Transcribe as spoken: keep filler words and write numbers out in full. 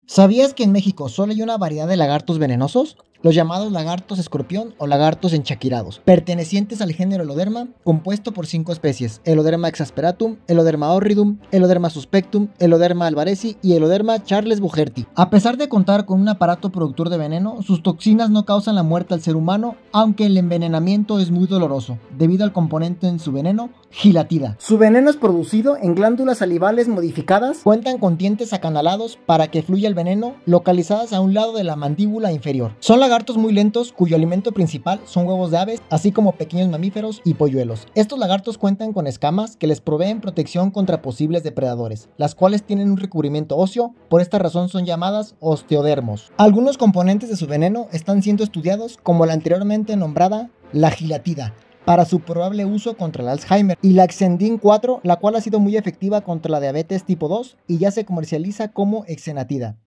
¿Sabías que en México solo hay una variedad de lagartos venenosos? Los llamados lagartos escorpión o lagartos enchaquirados, pertenecientes al género Eloderma, compuesto por cinco especies: Eloderma exasperatum, Eloderma horridum, Eloderma suspectum, Eloderma alvarezi y Eloderma charles bucherti. A pesar de contar con un aparato productor de veneno, sus toxinas no causan la muerte al ser humano, aunque el envenenamiento es muy doloroso, debido al componente en su veneno, gilatida. Su veneno es producido en glándulas salivales modificadas, cuentan con dientes acanalados para que fluya el veneno, localizadas a un lado de la mandíbula inferior. Son lagartos muy lentos cuyo alimento principal son huevos de aves, así como pequeños mamíferos y polluelos. Estos lagartos cuentan con escamas que les proveen protección contra posibles depredadores, las cuales tienen un recubrimiento óseo, por esta razón son llamadas osteodermos. Algunos componentes de su veneno están siendo estudiados, como la anteriormente nombrada la gilatida, para su probable uso contra el Alzheimer, y la Exendin cuatro, la cual ha sido muy efectiva contra la diabetes tipo dos y ya se comercializa como exenatida.